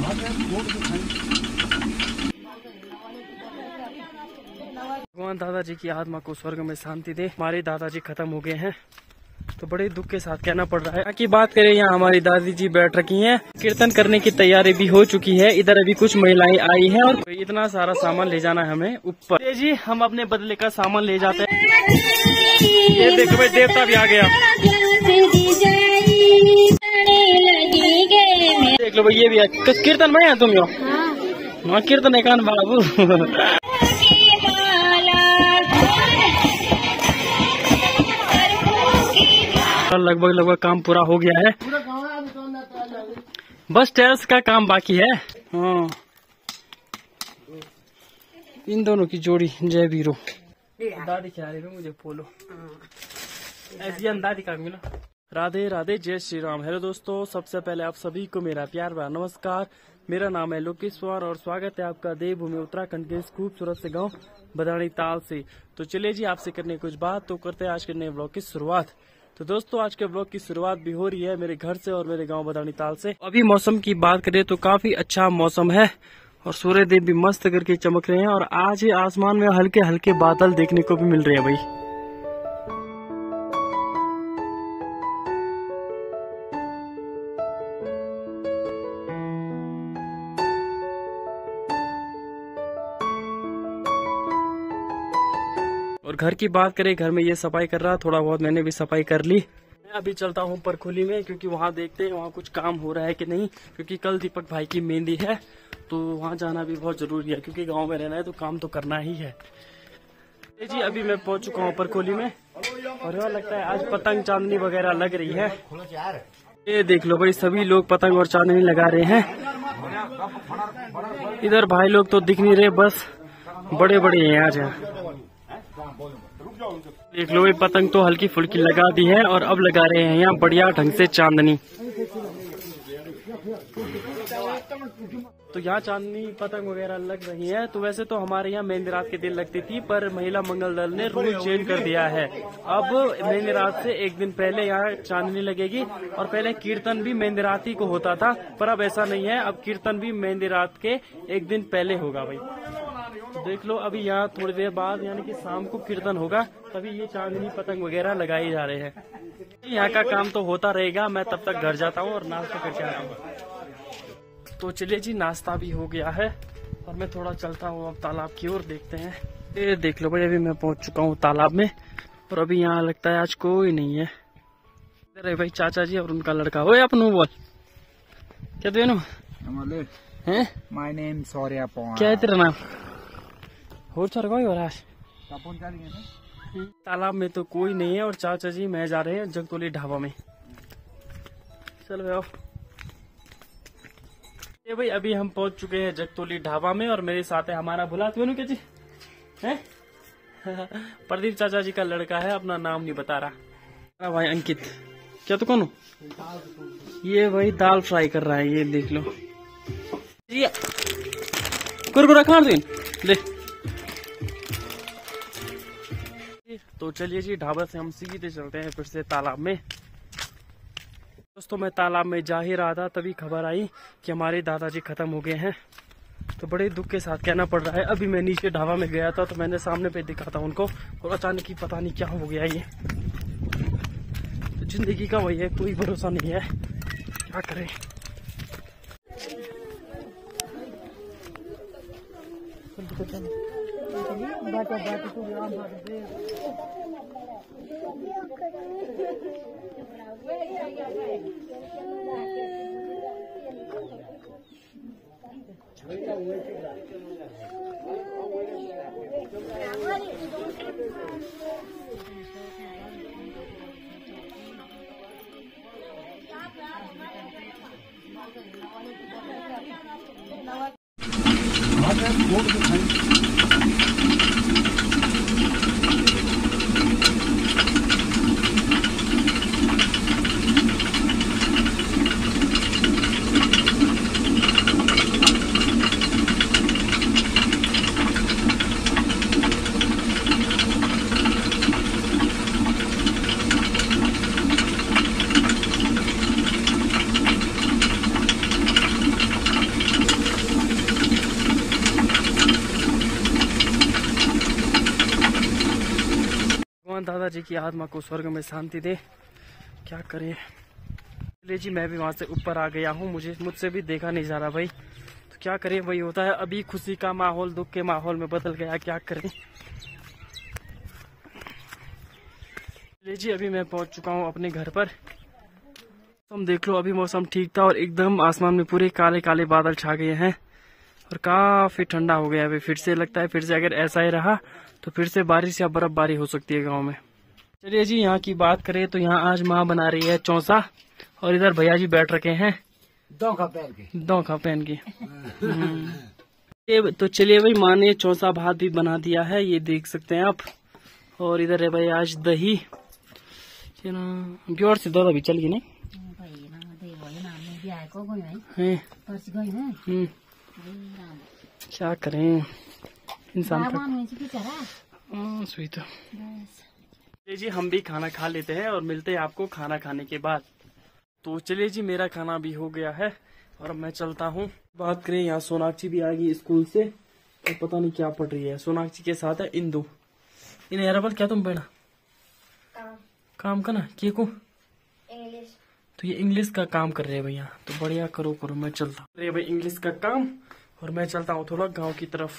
भगवान दादाजी की आत्मा को स्वर्ग में शांति दे। हमारे दादाजी खत्म हो गए हैं तो बड़े दुख के साथ कहना पड़ रहा है। की बात करें, यहाँ हमारी दादी जी बैठ रखी हैं, कीर्तन करने की तैयारी भी हो चुकी है। इधर अभी कुछ महिलाएं आई हैं और इतना सारा सामान ले जाना है हमें ऊपर। जी हम अपने बदले का सामान ले जाते हैं। ये देखो भाई, देवता भी आ गया। देख लो भाई, ये भी है। कीर्तन में है तुम यो? हाँ कीर्तन है कान बाबू। लगभग काम पूरा हो गया है, बस टेरेस का काम बाकी है। हाँ इन दोनों की जोड़ी जय वीरो। दादी खिला रही है मुझे पोलो, ऐसी दादी का मिला। राधे राधे, जय श्री राम। हेलो दोस्तों, सबसे पहले आप सभी को मेरा प्यार भरा नमस्कार। मेरा नाम है लोकेश्वर और स्वागत है आपका देवभूमि उत्तराखंड के इस खूबसूरत से गांव बदाणी ताल से। तो चलिए जी, आपसे करने कुछ बात तो करते हैं आज के नए ब्लॉग की शुरुआत। तो दोस्तों आज के ब्लॉग की शुरुआत भी हो रही है मेरे घर से और मेरे गांव बदाणी ताल से। अभी मौसम की बात करें तो काफी अच्छा मौसम है और सूर्य देव भी मस्त करके चमक रहे हैं और आज ही आसमान में हल्के हल्के बादल देखने को भी मिल रहे हैं भाई। और घर की बात करें, घर में ये सफाई कर रहा, थोड़ा बहुत मैंने भी सफाई कर ली। मैं अभी चलता हूँ परखोली में क्योंकि वहाँ देखते हैं वहाँ कुछ काम हो रहा है कि नहीं, क्योंकि कल दीपक भाई की मेहंदी है तो वहाँ जाना भी बहुत जरूरी है क्योंकि गांव में रहना है तो काम तो करना ही है। जी अभी मैं पहुँच चुका हूँ परखोली में और यहाँ लगता है आज पतंग चांदनी वगैरह लग रही है। ये देख लो भाई, सभी लोग पतंग और चांदनी लगा रहे हैं। इधर भाई लोग तो दिख नहीं रहे, बस बड़े बड़े हैं आज। देख लो ये पतंग तो हल्की फुल्की लगा दी है और अब लगा रहे हैं यहाँ बढ़िया ढंग से चांदनी। तो यहाँ चांदनी पतंग वगैरह लग रही है। तो वैसे तो हमारे यहाँ मेहंदी रात के दिन लगती थी, पर महिला मंगल दल ने रूल चेंज कर दिया है। अब मेहंदी रात से एक दिन पहले यहाँ चांदनी लगेगी और पहले कीर्तन भी मेहंदी रात ही को होता था, पर अब ऐसा नहीं है। अब कीर्तन भी मेहंदी रात के एक दिन पहले होगा भाई। तो देख लो अभी यहाँ थोड़ी देर बाद यानी कि शाम को कीर्तन होगा, तभी ये चांदनी पतंग वगैरह लगाए जा रहे हैं। यहाँ का काम तो होता रहेगा, मैं तब तक घर जाता हूँ और नाश्ता करके आता हूँ। तो चलिए जी, नाश्ता भी हो गया है और मैं थोड़ा चलता हूँ अब तालाब की ओर, देखते हैं। ये देख लो भाई, अभी मैं पहुँच चुका हूँ तालाब में और अभी यहाँ लगता है आज कोई नहीं है। अरे भाई चाचा जी और उनका लड़का। ओए अपनू बोल, क्या तो है? My name Shaurya Pawar. क्या है तेरा नाम? हो रहा तालाब में तो कोई नहीं है और चाचा जी मैं जा रहे हैं जगतोली ढाबा में। चलो भाई, ये भाई अभी हम पहुंच चुके हैं जगतोली ढाबा में और मेरे साथ है हमारा भुला तुम क्या जी है प्रदीप चाचा जी का लड़का है, अपना नाम नहीं बता रहा। भाई अंकित, क्या तो कौन? ये भाई दाल फ्राई कर रहा है, ये देख लो। कुरकुरा खा ले। तो चलिए जी, ढाबा से हम सीधे चलते हैं फिर से तालाब में। दोस्तों मैं तालाब में जा ही रहा था, तभी खबर आई कि हमारे दादाजी खत्म हो गए हैं। तो बड़े दुख के साथ कहना पड़ रहा है। अभी मैं नीचे ढाबा में गया था तो मैंने सामने पे दिखा था उनको और अचानक ही पता नहीं क्या हो गया। ये तो जिंदगी का वही है, कोई भरोसा नहीं है, क्या करें। दादाजी की आत्मा को स्वर्ग में शांति दे। क्या करें। चलिए जी, मैं भी वहां से ऊपर आ गया हूँ, मुझसे भी देखा नहीं जा रहा भाई। तो क्या करें, वही होता है, अभी खुशी का माहौल दुख के माहौल में बदल गया, क्या करें। चलिए जी, अभी मैं पहुंच चुका हूँ अपने घर पर। तुम देख लो, अभी मौसम ठीक था और एकदम आसमान में पूरे काले काले बादल छा गए हैं और काफी ठंडा हो गया है। फिर से लगता है, फिर से अगर ऐसा ही रहा तो फिर से बारिश या बर्फबारी हो सकती है गांव में। चलिए जी, यहाँ की बात करें तो यहाँ आज माँ बना रही है चौसा और इधर भैया जी बैठ रखे हैं दोखा पहन के। तो चलिए भाई, माँ ने चौसा भात भी बना दिया है, ये देख सकते हैं आप। और इधर है भाई आज दही, ब्योर से दो भी चल गई नहीं। क्या करें, इंसान सुई तो। जी, हम भी खाना खा लेते हैं और मिलते हैं आपको खाना खाने के बाद। तो चलिए जी, मेरा खाना भी हो गया है और अब मैं चलता हूँ। बात करें, यहाँ सोनाक्षी भी आ गई स्कूल से और पता नहीं क्या पढ़ रही है। सोनाक्षी के साथ है इंदु। इन यार क्या तुम पढ़ा काम का ना किए को इंग्लिश, तो ये इंग्लिश का काम कर रहे हैं भैया। तो बढ़िया, करो करो, मैं चलता हूँ भाई इंग्लिश का काम और मैं चलता हूँ थोड़ा गांव की तरफ।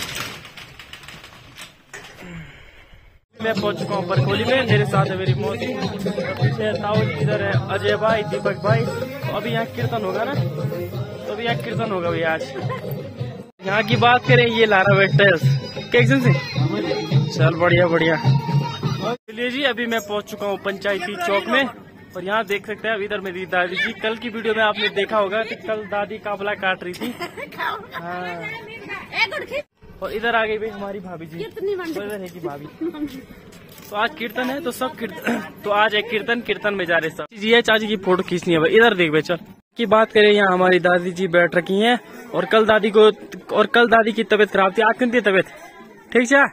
मैं पहुंच चुका हूँ बरकोली में, मेरे साथ है मेरी मौसी, पीछे ताऊ जी, इधर है अजय भाई, दीपक भाई। तो अभी यहाँ कीर्तन होगा ना, तो अभी यहाँ कीर्तन होगा भैया आज। यहाँ की बात करें, ये लारा वेक्टर्स कैक्सन से चल, बढ़िया बढ़िया। चलिए जी, अभी मैं पहुंच चुका हूँ पंचायती चौक में और यहाँ देख सकते हैं, अब इधर मेरी दादी जी। कल की वीडियो में आपने देखा होगा कि कल दादी काबला काट रही थी। हाँ, और इधर आ गई भाई हमारी भाभी जी, इधर है की भाभी। तो आज कीर्तन है, तो सब कीर्तन, तो आज एक कीर्तन में जा रहे सब जी है। चाची की फोटो खींचनी है भाई, इधर देख भाई। चल की बात करें, यहाँ हमारी दादी जी बैठ रखी हैं और कल दादी की तबीयत खराब थी। आज की तबीयत ठीक है।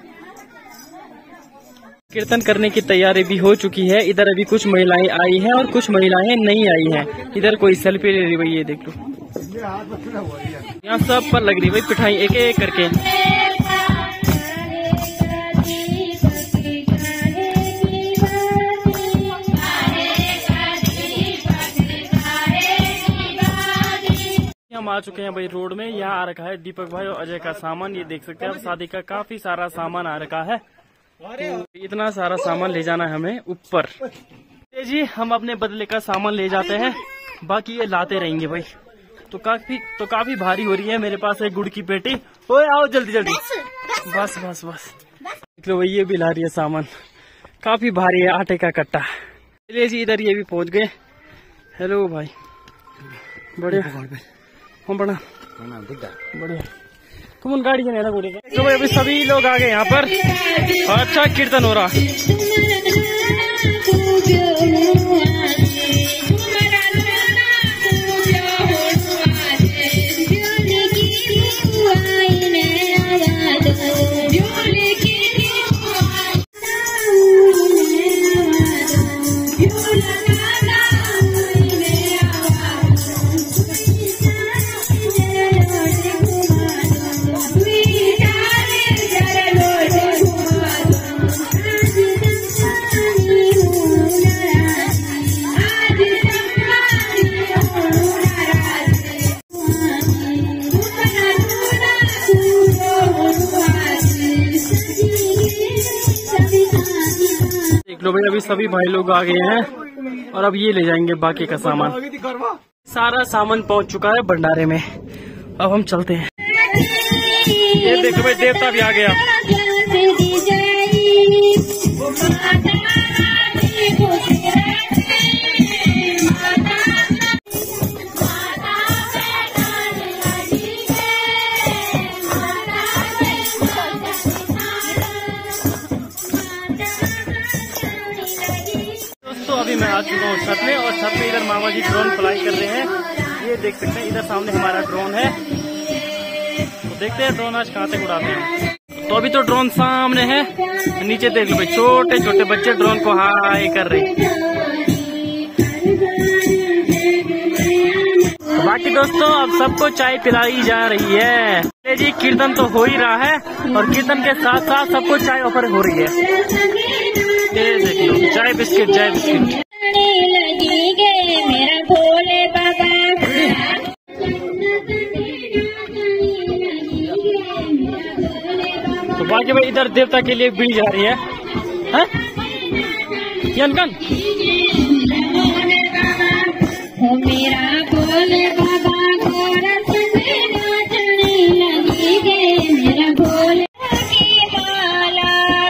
कीर्तन करने की तैयारी भी हो चुकी है। इधर अभी कुछ महिलाएं आई हैं और कुछ महिलाएं नहीं आई हैं। इधर कोई सेल्फी ले रही भाई, ये देख लो, यहाँ सब पर लग रही भाई पिठाई एक एक करके। हम आ चुके हैं भाई रोड में। यहाँ आ रखा है दीपक भाई और अजय का सामान, ये देख सकते हैं। अब शादी का काफी सारा सामान आ रखा है, तो इतना सारा सामान ले जाना है हमें ऊपर। जी, हम अपने बदले का सामान ले जाते हैं, बाकी ये लाते रहेंगे भाई। तो काफी भारी हो रही है। मेरे पास है गुड़ की पेटी। ओए आओ जल्दी जल्दी, बस बस बस। देख लो भाई, ये भी ला रही है सामान, काफी भारी है, आटे का कट्टा। चलिए जी, इधर ये भी पहुंच गए। हेलो भाई, बढ़िया हम बना बढ़िया। तुम गाड़ी है ना गोड़ी। तो भाई अभी सभी लोग आ गए यहाँ पर, अच्छा कीर्तन हो रहा। लो भाई, अभी सभी भाई लोग आ गए हैं और अब ये ले जाएंगे बाकी का सामान। सारा सामान पहुंच चुका है भंडारे में, अब हम चलते हैं। ये देखो भाई, देवता भी आ गया। अभी मैं आ चुका हूँ छत में और छत में इधर मामा जी ड्रोन फ्लाई कर रहे हैं। ये देख सकते हैं, इधर सामने हमारा ड्रोन है। तो देखते हैं ड्रोन आज कहाँ तक उड़ाते हैं। तो अभी तो ड्रोन सामने है, नीचे देख लो भाई, छोटे छोटे बच्चे ड्रोन को हाय कर रहे हैं। बाकी दोस्तों, अब सबको चाय पिलाई जा रही है। जी, कीर्तन तो हो ही रहा है और कीर्तन के साथ साथ सबको चाय ऑफर हो रही है। ये देख लो, चाय बिस्किट चाय बिस्किट। मेरा भोले बाबा तो बाकी भाई इधर देवता के लिए बीड़ी जा रही है, हैं? यनकन मेरा भोले बाबा गोरख में नाचने लगी गे मेरा भोले की माला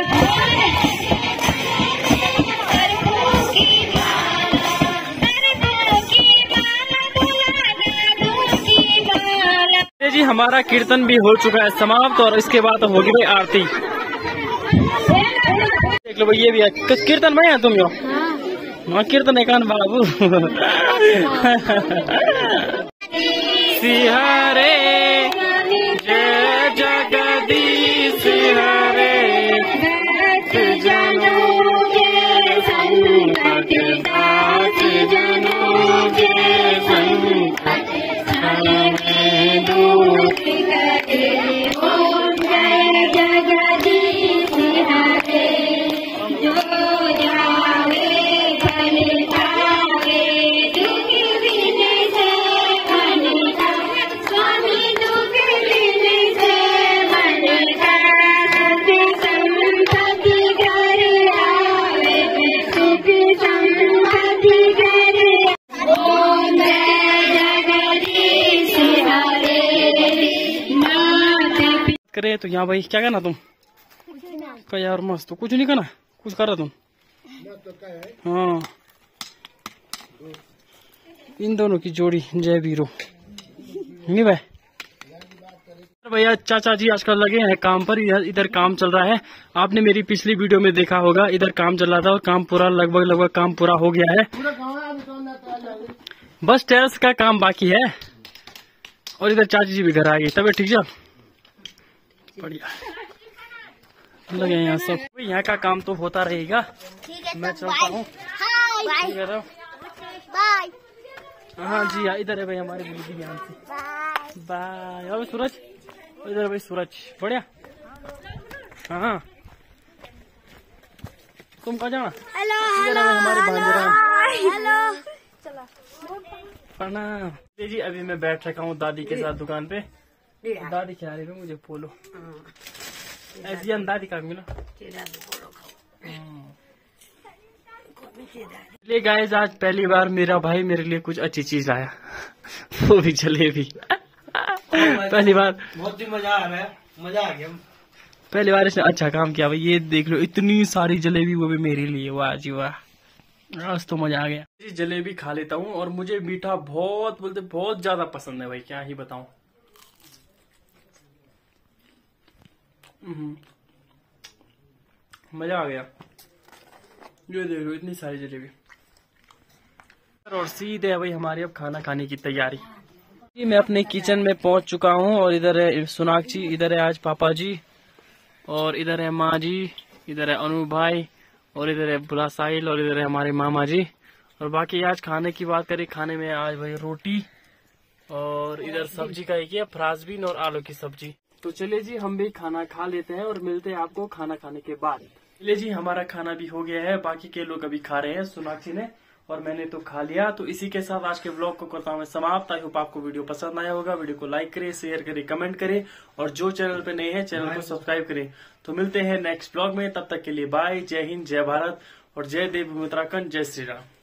जी हमारा कीर्तन भी हो चुका है समाप्त और इसके बाद होगी भाई आरती। देख लो भाई ये भी है कीर्तन में है तुम यो। हाँ कीर्तन है कान बाबू। सिहरे जय जगदीश हरे जनों के संकट दास जनों के संकट हमें दूर करे ओम जय जगदीश हरे जो जावे फल पावे दुख बिन से मन का स्वामी दुख बिन से मन का सुख संपत्ति घर आवे सुख संपत्ति घर ओम जय जगदीश हरे माता करे। तो यहाँ भाई क्या करना तुम क्या यार मस्त तो कुछ नहीं करना कुछ कर रहा तुम। हाँ इन दोनों की जोड़ी जय वीरो नहीं भाई। भैया चाचा जी आजकल लगे हैं काम पर, इधर काम चल रहा है। आपने मेरी पिछली वीडियो में देखा होगा इधर काम चल रहा था और काम पूरा लगभग काम पूरा हो गया है। बस टेरेस का काम बाकी है और इधर चाची जी भी घर आ गई। तबीयत ठीक है बढ़िया लगे यहाँ सब। यहाँ का काम तो होता रहेगा। मैं चलता हूँ। हाँ जी इधर है भाई हमारे दीदी यहाँ से। बाय। अभी सूरज इधर भाई सूरज बढ़िया। हाँ तुम कहाँ जाना? इधर है हमारे भांजरा। प्रणाम जी। अभी मैं बैठ रखा हूँ दादी के साथ दुकान पे। दादी खिला रही है मुझे पोलो। ऐसी दादी का मिला। चलिए गाइस आज पहली बार मेरा भाई मेरे लिए कुछ अच्छी चीज आया वो भी जलेबी। पहली बार बहुत ही मजा आ रहा है, मजा आ गया। पहली बार इसने अच्छा काम किया भाई। ये देख लो इतनी सारी जलेबी वो भी मेरे लिए। वाह जी वाह आज तो मजा आ गया। जलेबी खा लेता हूँ और मुझे मीठा बहुत बोलते बहुत ज्यादा पसंद है भाई क्या ही बताऊं। मजा आ गया। ये देख लो इतनी सारी जलेबी। और सीधे भाई हमारी अब खाना खाने की तैयारी। मैं अपने किचन में पहुंच चुका हूं और इधर है सोनाक्षी, इधर है आज पापा जी और इधर है माँ जी, इधर है अनु भाई और इधर है बुला साहिल और इधर है हमारे मामा जी। और बाकी आज खाने की बात करें चने में आज भाई रोटी और इधर सब्जी का एक है फ्रांसबीन और आलू की सब्जी। तो चलिए जी हम भी खाना खा लेते हैं और मिलते हैं आपको खाना खाने के बाद। चलिए जी हमारा खाना भी हो गया है। बाकी के लोग अभी खा रहे हैं। सोनाक्षी ने और मैंने तो खा लिया। तो इसी के साथ आज के व्लॉग को करता हूँ मैं समाप्त। आई होप आपको वीडियो पसंद आया होगा। वीडियो को लाइक करें, शेयर करें, कमेंट करें और जो चैनल पे नए हैं चैनल को सब्सक्राइब करें। तो मिलते हैं नेक्स्ट व्लॉग में। तब तक के लिए बाय। जय हिंद, जय भारत और जय देव उत्तराखंड, जय श्री राम।